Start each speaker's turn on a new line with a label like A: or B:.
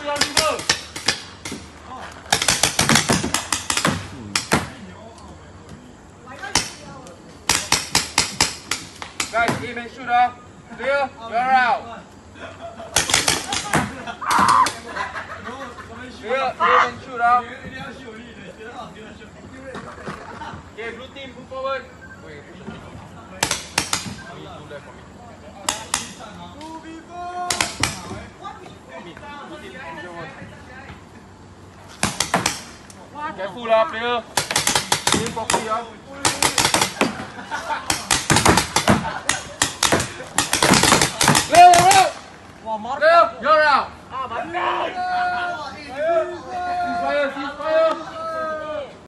A: Guys, aim and shoot off. Clear. You're out. Clear. Aim and shoot off. Okay, blue team, move forward. Wait, push it. Two left for me. Careful lah, player. Aim properly ah. Clear, clear.